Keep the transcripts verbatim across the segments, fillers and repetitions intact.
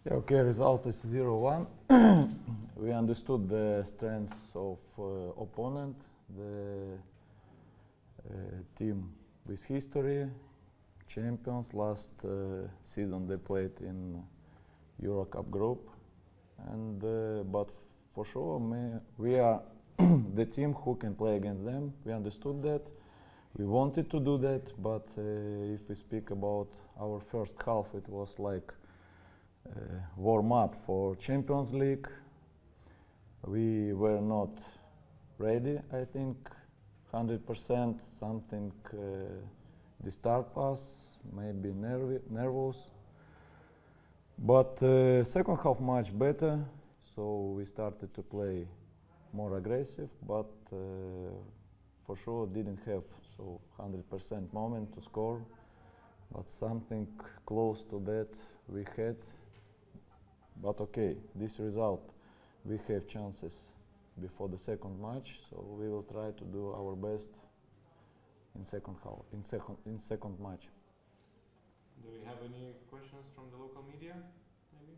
Yeah, okay, result is zero one. We understood the strengths of uh, opponent, the uh, team with history, champions. Last uh, season they played in Euro Cup group, and uh, but for sure me, we are the team who can play against them. We understood that. We wanted to do that, but uh, if we speak about our first half, it was like uh, warm up for Champions League. We were not ready, I think, one hundred percent. Something uh, disturbed us, maybe nervi nervous. But uh, second half much better, so we started to play more aggressive, but uh, for sure didn't have so one hundred percent moment to score, but something close to that we had. But okay, this result, we have chances before the second match, so we will try to do our best in second half, in second in second match. Do we have any questions from the local media, maybe?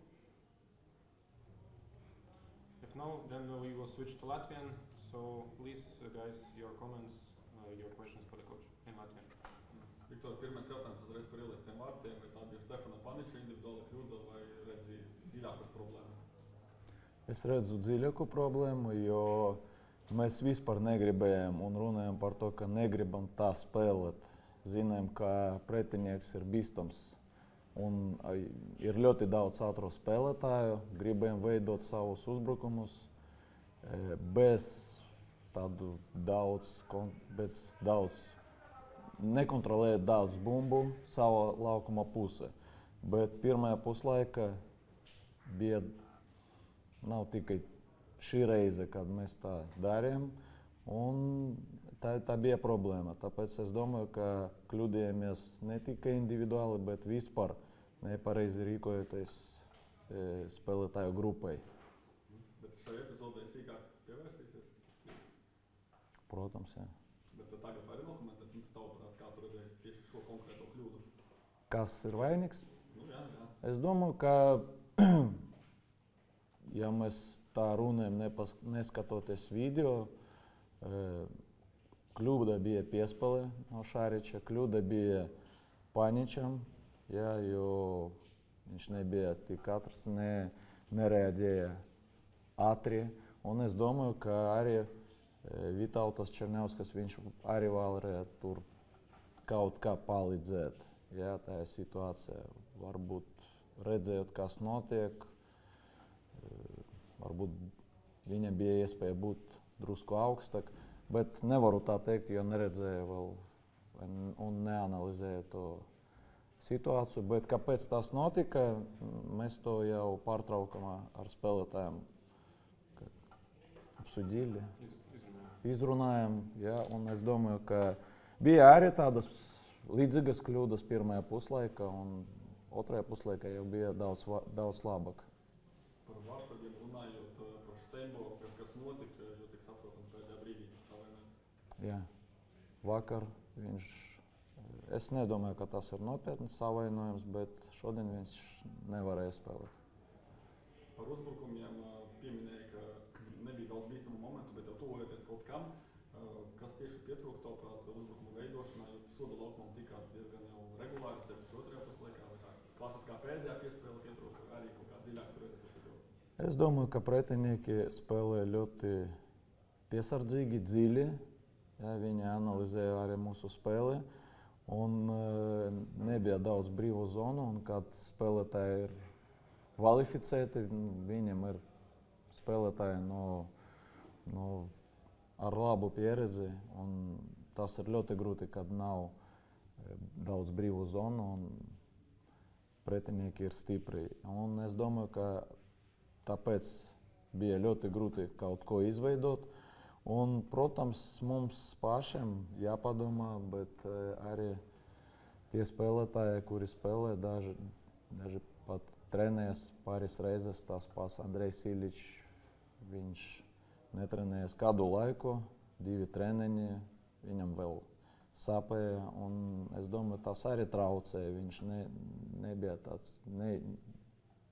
If no, then uh, we will switch to Latvian. So please, uh, guys, your comments, uh, your questions for the coach in Latvian. Viktor, pirmais jautājums uzreiz par ielaistiem vārtiem. Vai tā bija Stefana Paniča individuāla kļūda vai redzi dziļāku problēmu? Es redzu dziļāku problēmu, jo mēs vispār negribējām un runājam par to, ka negribam tā spēlēt. Zinām, ka pretinieks ir bīstams un ir ļoti daudz ātru spēlētāju. Gribējām veidot savus uzbrukumus bez tādu daudz, bez daudz nekontrolēt daudz bumbu savā laukuma pusē. Bet pirmajā puslaika bija nav tikai šī reize, kad mēs tā darījām, un tā, tā bija problēma. Tāpēc es domāju, ka kļūdījāmies ne tikai individuāli, bet vispār nepareizi rīkojoties e, spēlētāju grupai. Bet šai epizodē sīkāk pievērsīsies? Protams, jā. Bet tagad var arī nokomentēt, nu, tavuprāt, kā tu redzēji tieši šo konkrēto kļūdu? Kas ir vainīgs? Nu, jā, jā. Es domāju, ka ja mēs tā runājam, neskatoties video, kļūda bija piespēle no Šariča, kļūda bija Paničam, jā, jo viņš nebija tik ātrs, ne, nereaģēja ātri. Un es domāju, ka arī Vitautas Černiauskas, viņš arī varēja tur kaut kā palīdzēt. Jā, tā ir situācija. Varbūt redzēt, kas notiek. Varbūt viņam bija iespēja būt drusku augstāk, bet nevaru tā teikt, jo neredzēju vēl un neanalizēju to situāciju. Bet kāpēc tas notika, mēs to jau pārtraukumā ar spēlētājiem apsudīli, izrunājam. Jā, un es domāju, ka bija arī tādas līdzīgas kļūdas pirmajā puslaika, un otrajā puslaika jau bija daudz, daudz labāk. Par vārdsargiem runājot, par Steinboku, kas notika, jo cik saprotam, pēdējā brīdī savainoja? Jā, vakar viņš, es nedomāju, ka tas ir nopietns savainojums, bet šodien viņš nevarēja spēlēt. Par uzbrukumiem pieminēja, ka nebija daudz bīstamu momentu, bet jau tuvojoties kaut kam, kas tieši pietrūka tavuprāt uzbrukumu veidošanā, jo soda laukumam tikāt diezgan jau regulāri, sevišķi otrajā puslaikā, vai tā klasiskā pēdējā piespēle pietrūka, arī kaut kā dziļāk tur redzēt to situāciju? Es domāju, ka pretinieki spēlē ļoti piesardzīgi, dziļi. Ja, viņi analizēja arī mūsu spēli. Un e, nebija daudz brīvu zonu, un kad spēlētāji ir kvalificēti, viņiem ir spēlētāji no, no, ar labu pieredzi. Un tas ir ļoti grūti, kad nav daudz brīvu zonu un pretinieki ir stipri. Un es domāju, ka tāpēc bija ļoti grūti kaut ko izveidot. Un, protams, mums pašiem jāpadomā, bet arī tie spēlētāji, kuri spēlē, daži, daži pat trenējas pāris reizes, tas pats Andrejs Iličs, viņš netrenējas kādu laiku, divi treniņi, viņam vēl sāpēja, un es domāju, tas arī traucēja, viņš ne, nebija tāds, ne,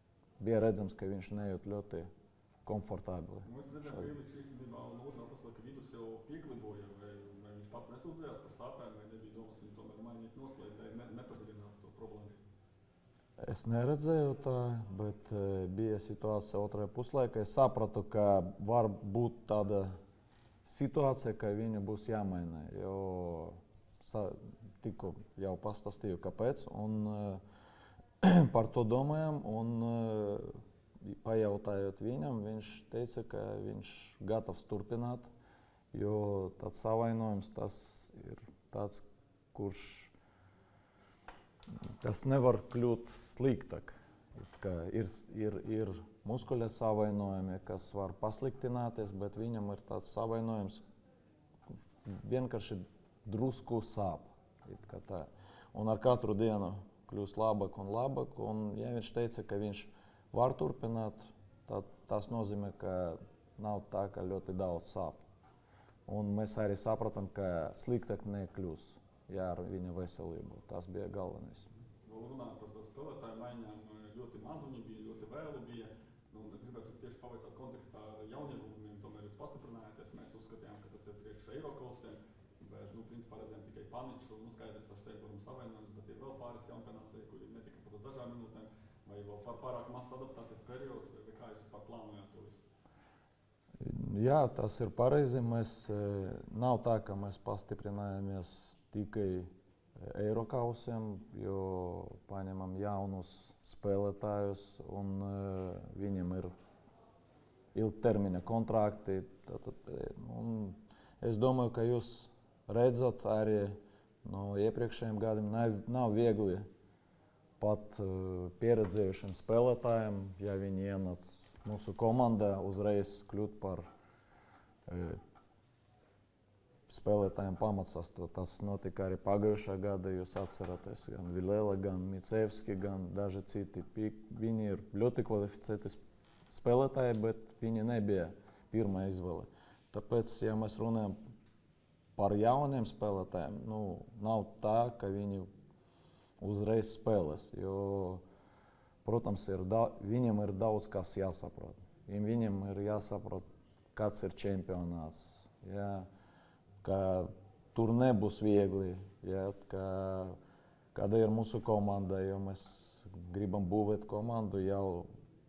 bija redzams, ka viņš nejūt ļoti komfortabli. Mēs redzējām, ka Iličs īstenībā no otrā puslaika vidus jau piekliboja, vai, vai viņš pats nesūdzējās par sāpēm, vai nebija domas viņu tomēr mainīt noslēgt, vai ne, nepadziļināt to problēmu. Es neredzēju tā, bet uh, bija situācija otrajā puslaikā. Es sapratu, ka var būt tāda situācija, ka viņu būs jāmaina, jo sa, tikko jau pastāstīju, kāpēc, un uh, par to domājam, un uh, pajautājot viņam, viņš teica, ka viņš gatavs turpināt, jo tāds savainojums tas ir tāds, kurš tas nevar kļūt sliktāk. Ir, ir, ir muskuļa savainojumi, kas var pasliktināties, bet viņam ir tāds savainojums, vienkārši drusku sāp. Tā. Un ar katru dienu kļūst labāk un labāk. Un, ja viņš teica, ka viņš var turpināt, tad tas nozīmē, ka nav tā, ka ļoti daudz sāp. Un mēs arī saprotam, ka sliktāk nekļūs. Jā, ar viņa veselību. Tas bija galvenais. Vēl runājot par to spēlētāju maiņām, ļoti maz viņi bija, ļoti vēlu bija. Nu, es gribētu tieši pavaicāt kontekstā ar jaunieguvumiem, tomēr jūs pastiprinājāties. Mēs uzskatījām, ka tas ir priekš Eirokausiem, bet, nu, principā redzējām tikai Paniču, nu, skaidrs ar Šteiburam savainojums, bet ir vēl pāris jaunpienācēji, kuri netika pat uz dažām minūtēm, vai vēl pārāk mazs adaptācijas periods, vai, vai kā jūs vispār plānojāt to visu? Jā, tas ir pareizi. Mēs, nav tā, ka mēs pastiprinājāmies tikai Eirokausiem, jo paņemam jaunus spēlētājus un uh, viņiem ir ilgtermiņa kontrakti. Tātad, un es domāju, ka jūs redzat arī no iepriekšējiem gadiem, nav, nav viegli pat uh, pieredzējušiem spēlētājiem, ja viņi ienāc mūsu komandā, uzreiz kļūt par uh, spēlētājiem pamatsas. Tas notika arī pagājušā gada, jūs atceraties, gan Vilela, gan Micevski, gan daži citi. Viņi ir ļoti kvalificēti spēlētāji, bet viņi nebija pirmā izvēle. Tāpēc, ja mēs runājam par jauniem spēlētājiem, nu, nav tā, ka viņi uzreiz spēlēs, jo, protams, ir da, viņiem ir daudz kas jāsaprot. Viņiem ir jāsaprot, kāds ir čempionāts. Jā. Ka tur nebūs viegli, ja, ka, kāda ir mūsu komanda, jo mēs gribam būvēt komandu jau,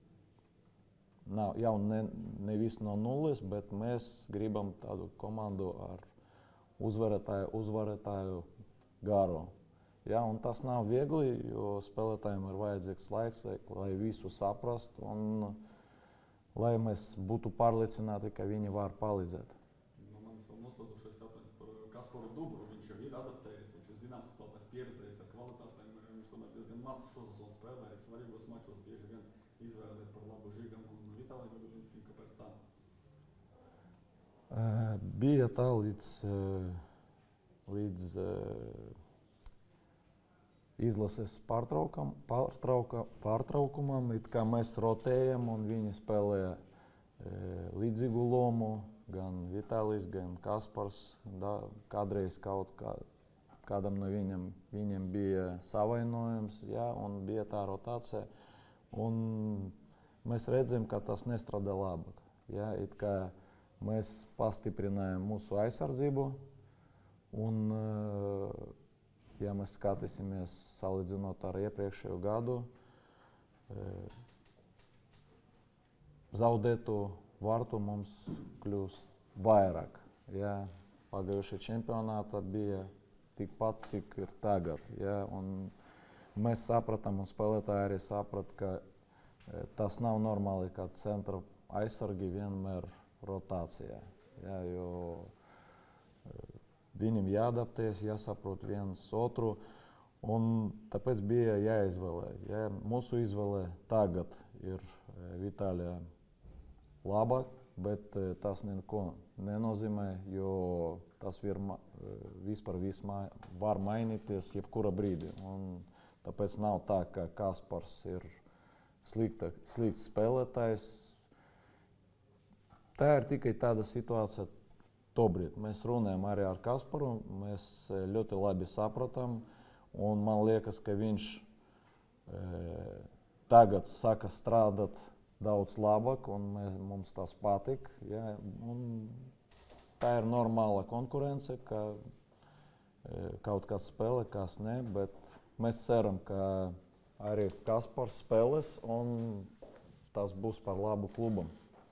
nav, jau ne, nevis no nulles, bet mēs gribam tādu komandu ar uzvarētāju, uzvarētāju garu. Ja, un tas nav viegli, jo spēlētājiem ir vajadzīgs laiks, lai visu saprastu un lai mēs būtu pārliecināti, ka viņi var palīdzēt. Kasparu Dubru, viņš jau ir adaptējies, viņš ir zināms spēlētājs, pieredzējis ar kvalitātēm, viņš tomēr diezgan maz šosezonu spēlēja, svarīgos mačos bieži vien izvēlēt par labu Žigam un Vitālijam Vagudinskim, kāpēc tā? Uh, bija tā līdz, uh, līdz uh, izlases pārtraukam, pārtrauka, pārtraukumam, it kā mēs rotējam un viņi spēlēja uh, līdzīgu lomu. Gan Vitālijs, gan Kaspars, da, kādreiz kaut kā, kādam no viņam, viņiem bija savainojums, jā, un bija tā rotācija. Un mēs redzam, ka tas nestrādā labāk. Jā, it kā mēs pastiprinājām mūsu aizsardzību, un, ja mēs skatīsimies salīdzinot ar iepriekšējo gadu, zaudētu vārtu mums kļūst vairāk. Ja, pagājušajā čempionātā bija tikpat, cik ir tagad. Ja, un mēs sapratām, un spēlētāji arī saprat, ka e, tas nav normāli, ka centra aizsargi vienmēr rotācijā. Ja, jo e, viņam jāadaptējas, jāsaprot viens otru, un tāpēc bija jāizvēlē. Ja, mūsu izvēle tagad ir e, Vitālijā labāk, bet e, tas neko nenozīmē, jo tas vir, vispār vismā, var mainīties jebkura brīdi. Un tāpēc nav tā, ka Kaspars ir slikta, slikts spēlētājs. Tā ir tikai tāda situācija tobrīd. Mēs runājam arī ar Kasparu, mēs ļoti labi sapratām, un man liekas, ka viņš e, tagad saka strādāt daudz labāk, un mēs, mums tas patīk. Ja, un tā ir normāla konkurence, ka e, kaut kas spēlē, kas ne, bet mēs ceram, ka arī Kaspars spēlēs, un tas būs par labu klubam.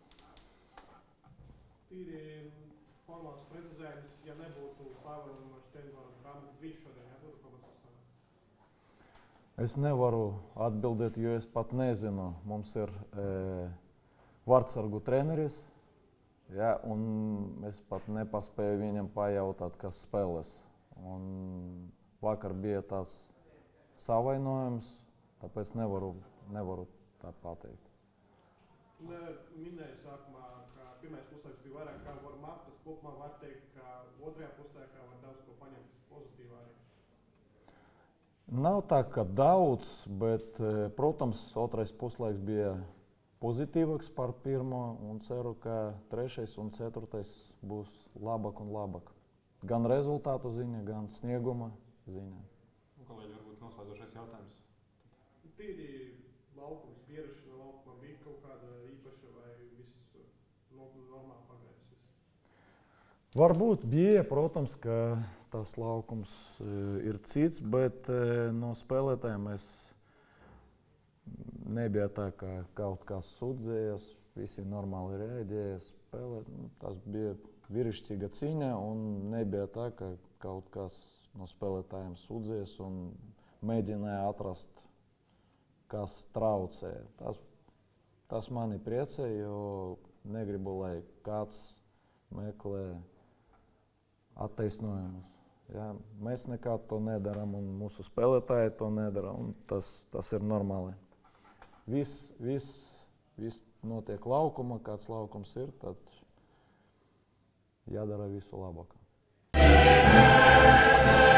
Tīri formāls precizējums, ja nebūtu Pāvela un Šteinbora grāmatas bija šodien, ja būtu kaut kas sastāvā? Es nevaru atbildēt, jo es pat nezinu. Mums ir e, vārdsargu treneris, ja, un es pat nepaspēju viņam pajautāt, kas spēlēs. Un vakar bija tas savainojums, tāpēc nevaru, nevaru tā pateikt. Ne, minēju sākumā, ka pirmais puslaiks bija vairāk kā warm-up, tad kopumā var teikt, ka otrajā puslaikā var daudz ko paņemt pozitīvā arī. Nav tā, ka daudz, bet, protams, otrais puslaiks bija pozitīvāks par pirmo, un ceru, ka trešais un ceturtais būs labāk un labāk. Gan rezultātu ziņa, gan snieguma ziņa. Kolēģi, varbūt noslēdzošais jautājums. Tīri laukums, pierašana laukumā bija kaut kāda īpaša vai viss no, normāli pagājis? Varbūt bija, protams, ka tas laukums ir cits, bet no spēlētājiem es nebija tā, ka kaut kas sūdzējas, visi normāli reaģēja spēlēt. Tas bija vīrišķīga cīņa un nebija tā, ka kaut kas no spēlētājiem sūdzējas un mēģināja atrast, kas traucē. Tas, tas mani priecē, jo negribu, lai kāds meklē attaisnojumus. Ja, mēs nekad to nedaram, un mūsu spēlētāji to nedara, un tas, tas ir normāli. Viss, viss, viss notiek laukuma, kāds laukums ir, tad jādara visu labāk.